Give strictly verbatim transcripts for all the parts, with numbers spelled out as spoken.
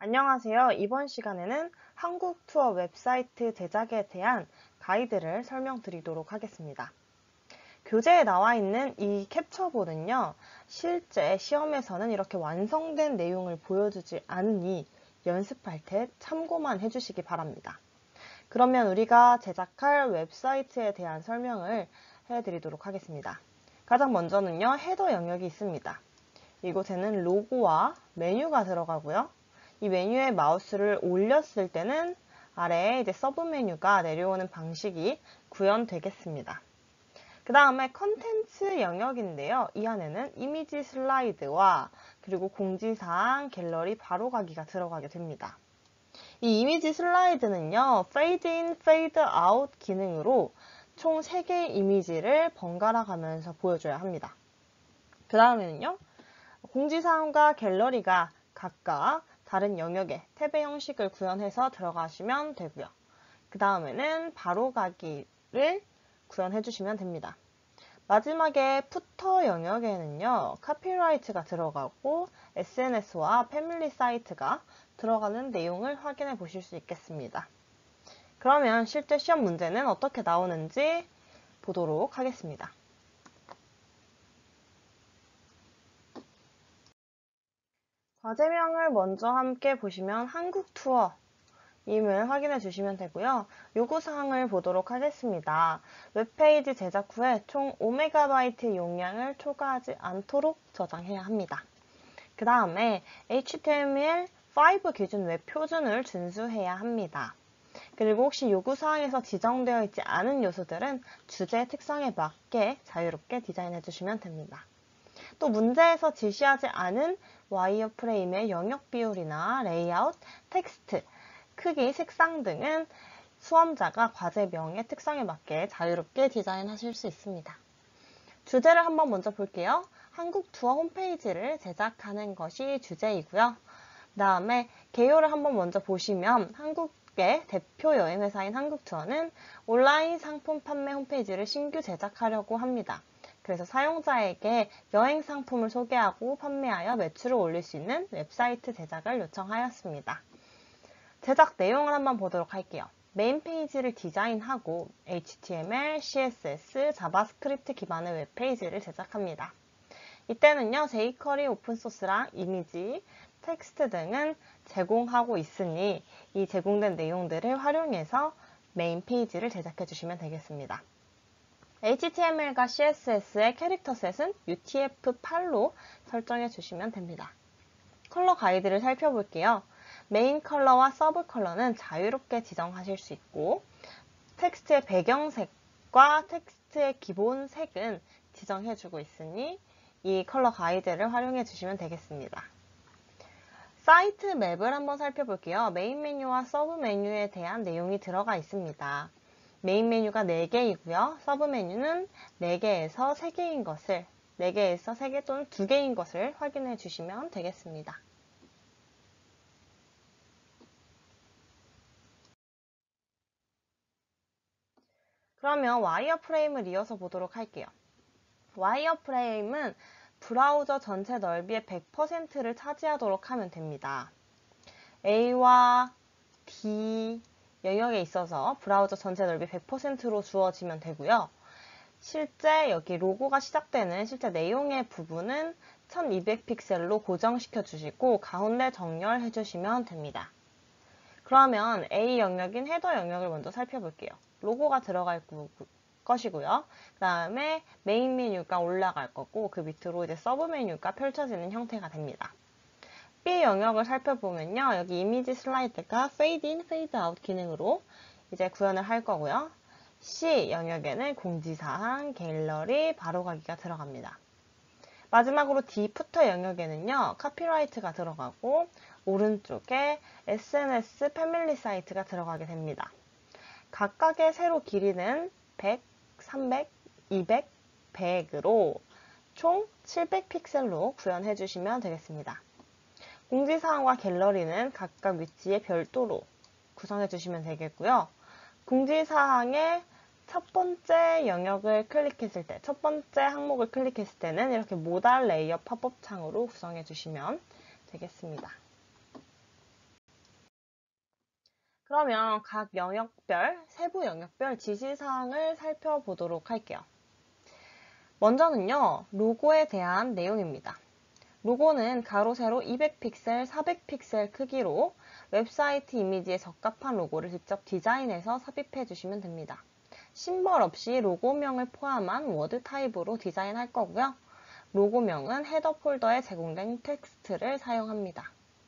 안녕하세요. 이번 시간에는 한국 투어 웹사이트 제작에 대한 가이드를 설명드리도록 하겠습니다. 교재에 나와 있는 이 캡처본은요, 실제 시험에서는 이렇게 완성된 내용을 보여주지 않으니 연습할 때 참고만 해주시기 바랍니다. 그러면 우리가 제작할 웹사이트에 대한 설명을 해드리도록 하겠습니다. 가장 먼저는요, 헤더 영역이 있습니다. 이곳에는 로고와 메뉴가 들어가고요. 이 메뉴에 마우스를 올렸을 때는 아래에 이제 서브 메뉴가 내려오는 방식이 구현되겠습니다. 그 다음에 컨텐츠 영역인데요. 이 안에는 이미지 슬라이드와 그리고 공지사항, 갤러리 바로가기가 들어가게 됩니다. 이 이미지 슬라이드는요, Fade in, Fade out 기능으로 총 세 개의 이미지를 번갈아 가면서 보여줘야 합니다. 그 다음에는요, 공지사항과 갤러리가 각각 다른 영역에 탭의 형식을 구현해서 들어가시면 되고요. 그 다음에는 바로가기를 구현해 주시면 됩니다. 마지막에 푸터 영역에는요, 카피라이트가 들어가고 에스엔에스와 패밀리 사이트가 들어가는 내용을 확인해 보실 수 있겠습니다. 그러면 실제 시험 문제는 어떻게 나오는지 보도록 하겠습니다. 과제명을 먼저 함께 보시면 한국 투어 임을 확인해 주시면 되고요. 요구사항을 보도록 하겠습니다. 웹페이지 제작 후에 총 오 메가바이트 용량을 초과하지 않도록 저장해야 합니다. 그 다음에 에이치티엠엘 오 기준 웹 표준을 준수해야 합니다. 그리고 혹시 요구사항에서 지정되어 있지 않은 요소들은 주제 특성에 맞게 자유롭게 디자인해 주시면 됩니다. 또 문제에서 지시하지 않은 와이어프레임의 영역 비율이나 레이아웃, 텍스트, 크기, 색상 등은 수험자가 과제명의 특성에 맞게 자유롭게 디자인하실 수 있습니다. 주제를 한번 먼저 볼게요. 한국 투어 홈페이지를 제작하는 것이 주제이고요. 그 다음에 개요를 한번 먼저 보시면 한국의 대표 여행회사인 한국투어는 온라인 상품 판매 홈페이지를 신규 제작하려고 합니다. 그래서 사용자에게 여행 상품을 소개하고 판매하여 매출을 올릴 수 있는 웹사이트 제작을 요청하였습니다. 제작 내용을 한번 보도록 할게요. 메인 페이지를 디자인하고 에이치티엠엘, 씨에스에스, 자바스크립트 기반의 웹페이지를 제작합니다. 이때는요, 제이쿼리 오픈소스랑 이미지, 텍스트 등은 제공하고 있으니 이 제공된 내용들을 활용해서 메인 페이지를 제작해 주시면 되겠습니다. 에이치티엠엘과 씨에스에스의 캐릭터 셋은 유티에프 팔로 설정해 주시면 됩니다. 컬러 가이드를 살펴볼게요. 메인 컬러와 서브 컬러는 자유롭게 지정하실 수 있고 텍스트의 배경색과 텍스트의 기본 색은 지정해주고 있으니 이 컬러 가이드를 활용해 주시면 되겠습니다. 사이트 맵을 한번 살펴볼게요. 메인 메뉴와 서브 메뉴에 대한 내용이 들어가 있습니다. 메인 메뉴가 네 개이고요. 서브 메뉴는 네 개에서 세 개인 것을, 네 개에서 세 개 또는 두 개인 것을 확인해 주시면 되겠습니다. 그러면 와이어프레임을 이어서 보도록 할게요. 와이어프레임은 브라우저 전체 넓이의 백 퍼센트를 차지하도록 하면 됩니다. A와 D 영역에 있어서 브라우저 전체 넓이 백 퍼센트로 주어지면 되고요. 실제 여기 로고가 시작되는 실제 내용의 부분은 천이백 픽셀로 고정시켜 주시고 가운데 정렬해 주시면 됩니다. 그러면 A 영역인 헤더 영역을 먼저 살펴볼게요. 로고가 들어갈 것이고요. 그 다음에 메인 메뉴가 올라갈 거고 그 밑으로 이제 서브 메뉴가 펼쳐지는 형태가 됩니다. B 영역을 살펴보면요. 여기 이미지 슬라이드가 Fade in, Fade out 기능으로 이제 구현을 할 거고요. C 영역에는 공지사항, 갤러리, 바로가기가 들어갑니다. 마지막으로 D 푸터 영역에는요. 카피라이트가 들어가고 오른쪽에 에스엔에스 패밀리 사이트가 들어가게 됩니다. 각각의 세로 길이는 백, 삼백, 이백, 백으로 총 칠백 픽셀로 구현해 주시면 되겠습니다. 공지사항과 갤러리는 각각 위치에 별도로 구성해 주시면 되겠고요. 공지사항의 첫 번째 영역을 클릭했을 때, 첫 번째 항목을 클릭했을 때는 이렇게 모달 레이어 팝업 창으로 구성해 주시면 되겠습니다. 그러면 각 영역별, 세부 영역별 지시사항을 살펴보도록 할게요. 먼저는요, 로고에 대한 내용입니다. 로고는 가로 세로 이백 픽셀, 사백 픽셀 크기로 웹사이트 이미지에 적합한 로고를 직접 디자인해서 삽입해 주시면 됩니다. 심벌 없이 로고명을 포함한 워드 타입으로 디자인할 거고요. 로고명은 헤더 폴더에 제공된 텍스트를 사용합니다.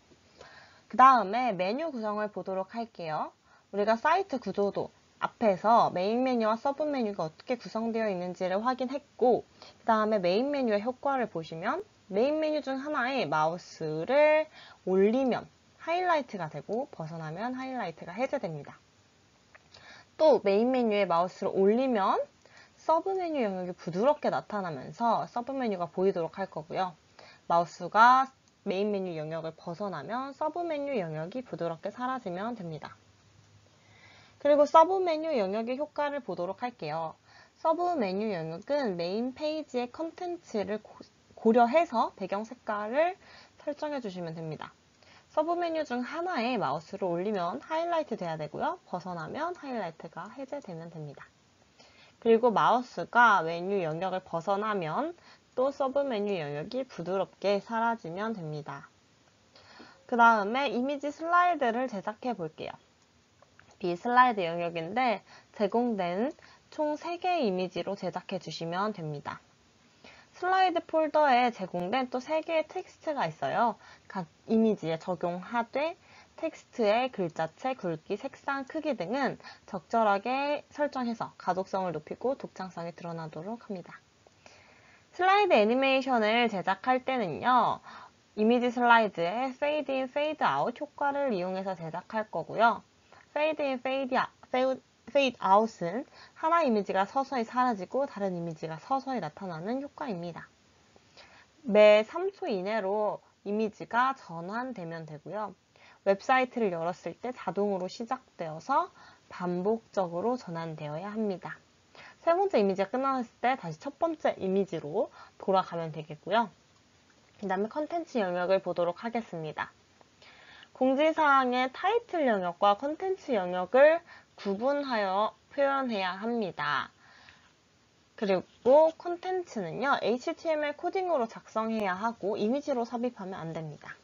그 다음에 메뉴 구성을 보도록 할게요. 우리가 사이트 구조도 앞에서 메인 메뉴와 서브 메뉴가 어떻게 구성되어 있는지를 확인했고, 그 다음에 메인 메뉴의 효과를 보시면 메인 메뉴 중 하나에 마우스를 올리면 하이라이트가 되고 벗어나면 하이라이트가 해제됩니다. 또 메인 메뉴에 마우스를 올리면 서브 메뉴 영역이 부드럽게 나타나면서 서브 메뉴가 보이도록 할 거고요. 마우스가 메인 메뉴 영역을 벗어나면 서브 메뉴 영역이 부드럽게 사라지면 됩니다. 그리고 서브 메뉴 영역의 효과를 보도록 할게요. 서브 메뉴 영역은 메인 페이지의 컨텐츠를 고려해서 배경 색깔을 설정해 주시면 됩니다. 서브 메뉴 중 하나에 마우스를 올리면 하이라이트 돼야 되고요. 벗어나면 하이라이트가 해제되면 됩니다. 그리고 마우스가 메뉴 영역을 벗어나면 또 서브 메뉴 영역이 부드럽게 사라지면 됩니다. 그 다음에 이미지 슬라이드를 제작해 볼게요. 비슬라이드 영역인데 제공된 총 세 개의 이미지로 제작해 주시면 됩니다. 슬라이드 폴더에 제공된 또 세 개의 텍스트가 있어요. 각 이미지에 적용하되 텍스트의 글자체, 굵기, 색상, 크기 등은 적절하게 설정해서 가독성을 높이고 독창성이 드러나도록 합니다. 슬라이드 애니메이션을 제작할 때는요. 이미지 슬라이드에 페이드 인, 페이드 아웃 효과를 이용해서 제작할 거고요. 페이드 인, 페이드 아웃은 하나 이미지가 서서히 사라지고 다른 이미지가 서서히 나타나는 효과입니다. 매 삼 초 이내로 이미지가 전환되면 되고요. 웹사이트를 열었을 때 자동으로 시작되어서 반복적으로 전환되어야 합니다. 세 번째 이미지가 끝났을 때 다시 첫 번째 이미지로 돌아가면 되겠고요. 그 다음에 컨텐츠 영역을 보도록 하겠습니다. 공지사항의 타이틀 영역과 컨텐츠 영역을 구분하여 표현해야 합니다. 그리고 컨텐츠는요, 에이치티엠엘 코딩으로 작성해야 하고 이미지로 삽입하면 안 됩니다.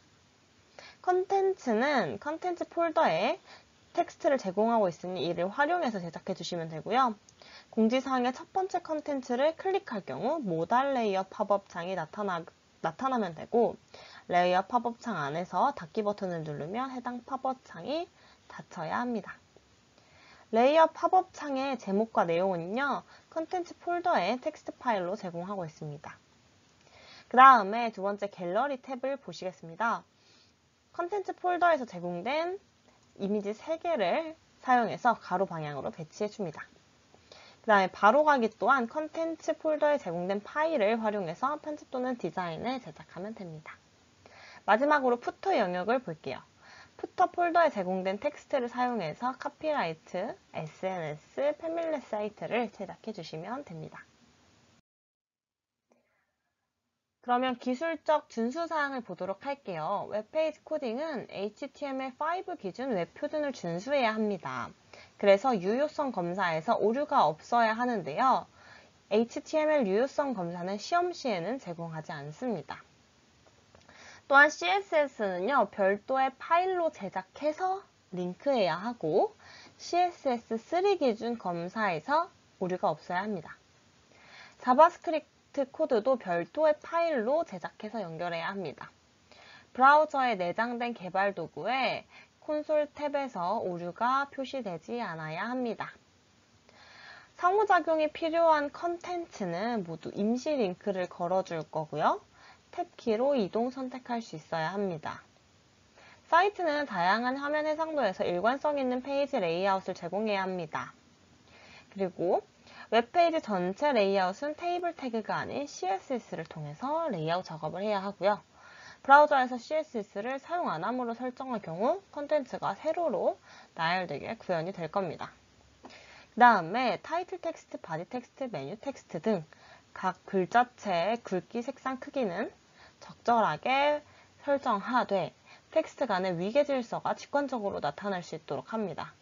컨텐츠는 컨텐츠 폴더에 텍스트를 제공하고 있으니 이를 활용해서 제작해 주시면 되고요. 공지사항의 첫 번째 컨텐츠를 클릭할 경우 모달 레이어 팝업 창이 나타나, 나타나면 되고 레이어 팝업 창 안에서 닫기 버튼을 누르면 해당 팝업 창이 닫혀야 합니다. 레이어 팝업 창의 제목과 내용은요. 컨텐츠 폴더에 텍스트 파일로 제공하고 있습니다. 그 다음에 두 번째 갤러리 탭을 보시겠습니다. 컨텐츠 폴더에서 제공된 이미지 세 개를 사용해서 가로 방향으로 배치해 줍니다. 그 다음에 바로가기 또한 컨텐츠 폴더에 제공된 파일을 활용해서 편집 또는 디자인을 제작하면 됩니다. 마지막으로 푸터 영역을 볼게요. 푸터 폴더에 제공된 텍스트를 사용해서 카피라이트, 에스엔에스, 패밀리 사이트를 제작해 주시면 됩니다. 그러면 기술적 준수사항을 보도록 할게요. 웹페이지 코딩은 에이치티엠엘 오 기준 웹표준을 준수해야 합니다. 그래서 유효성 검사에서 오류가 없어야 하는데요. 에이치티엠엘 유효성 검사는 시험 시에는 제공하지 않습니다. 또한 씨에스에스는요, 별도의 파일로 제작해서 링크해야 하고 씨에스에스 쓰리 기준 검사에서 오류가 없어야 합니다. 자바스크립트 코드도 별도의 파일로 제작해서 연결해야 합니다. 브라우저에 내장된 개발 도구에 콘솔 탭에서 오류가 표시되지 않아야 합니다. 상호작용이 필요한 컨텐츠는 모두 임시 링크를 걸어줄 거고요. 탭키로 이동 선택할 수 있어야 합니다. 사이트는 다양한 화면 해상도에서 일관성 있는 페이지 레이아웃을 제공해야 합니다. 그리고 웹페이지 전체 레이아웃은 테이블 태그가 아닌 씨에스에스를 통해서 레이아웃 작업을 해야 하고요. 브라우저에서 씨에스에스를 사용 안 함으로 설정할 경우 컨텐츠가 세로로 나열되게 구현이 될 겁니다. 그 다음에 타이틀 텍스트, 바디 텍스트, 메뉴 텍스트 등 각 글자체의 굵기, 색상, 크기는 적절하게 설정하되 텍스트 간의 위계 질서가 직관적으로 나타날 수 있도록 합니다.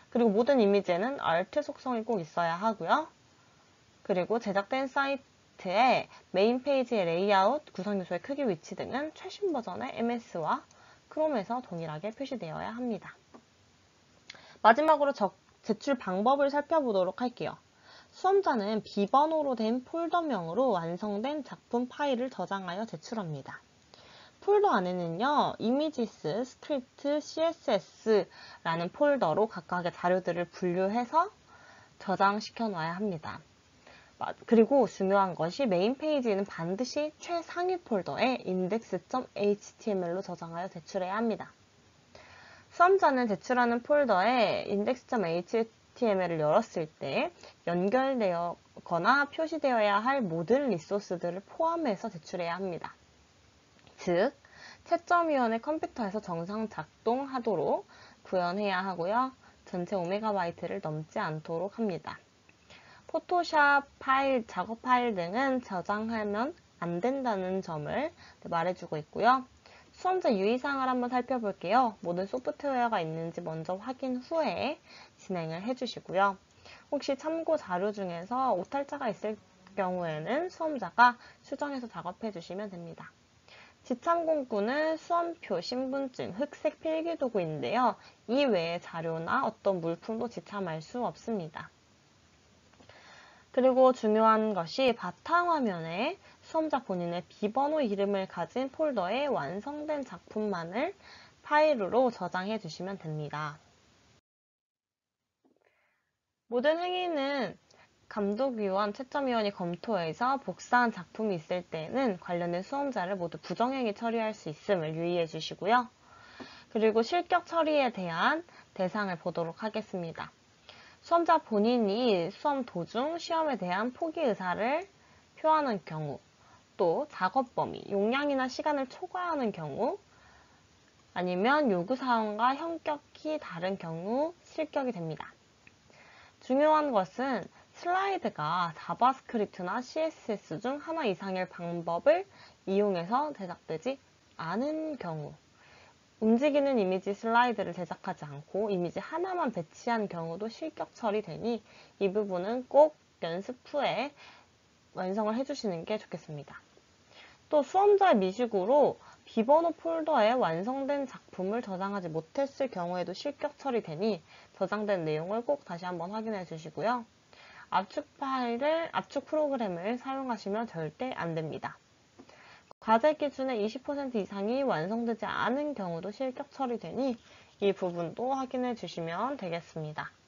그리고 모든 이미지에는 알트 속성이 꼭 있어야 하고요. 그리고 제작된 사이트의 메인 페이지의 레이아웃, 구성 요소의 크기, 위치 등은 최신 버전의 엠에스와 크롬에서 동일하게 표시되어야 합니다. 마지막으로 적, 제출 방법을 살펴보도록 할게요. 수험자는 비번호로 된 폴더명으로 완성된 작품 파일을 저장하여 제출합니다. 폴더 안에는요, 이미지스, 스크립트, 씨에스에스라는 폴더로 각각의 자료들을 분류해서 저장시켜 놔야 합니다. 그리고 중요한 것이 메인 페이지는 반드시 최상위 폴더에 index.html로 저장하여 제출해야 합니다. 수험자는 제출하는 폴더에 index.html을 열었을 때 연결되거나 표시되어야 할 모든 리소스들을 포함해서 제출해야 합니다. 즉, 채점위원의 컴퓨터에서 정상 작동하도록 구현해야 하고요. 전체 오 메가바이트를 넘지 않도록 합니다. 포토샵 파일, 작업 파일 등은 저장하면 안 된다는 점을 말해주고 있고요. 수험자 유의사항을 한번 살펴볼게요. 모든 소프트웨어가 있는지 먼저 확인 후에 진행을 해주시고요. 혹시 참고 자료 중에서 오탈자가 있을 경우에는 수험자가 수정해서 작업해 주시면 됩니다. 지참공구는 수험표, 신분증, 흑색 필기도구인데요. 이 외의 자료나 어떤 물품도 지참할 수 없습니다. 그리고 중요한 것이 바탕화면에 수험자 본인의 비번호 이름을 가진 폴더에 완성된 작품만을 파일로 저장해 주시면 됩니다. 모든 행위는 감독위원, 채점위원이 검토해서 복사한 작품이 있을 때는 관련된 수험자를 모두 부정행위 처리할 수 있음을 유의해 주시고요. 그리고 실격 처리에 대한 대상을 보도록 하겠습니다. 수험자 본인이 수험 도중 시험에 대한 포기 의사를 표하는 경우, 또 작업 범위, 용량이나 시간을 초과하는 경우, 아니면 요구사항과 현격히 다른 경우 실격이 됩니다. 중요한 것은 슬라이드가 자바스크립트나 씨에스에스 중 하나 이상일 방법을 이용해서 제작되지 않은 경우, 움직이는 이미지 슬라이드를 제작하지 않고 이미지 하나만 배치한 경우도 실격 처리되니 이 부분은 꼭 연습 후에 완성을 해주시는 게 좋겠습니다. 또 수험자의 미식으로 비번호 폴더에 완성된 작품을 저장하지 못했을 경우에도 실격 처리되니 저장된 내용을 꼭 다시 한번 확인해 주시고요. 압축 파일을, 압축 프로그램을 사용하시면 절대 안 됩니다. 과제 기준의 이십 퍼센트 이상이 완성되지 않은 경우도 실격 처리되니 이 부분도 확인해 주시면 되겠습니다.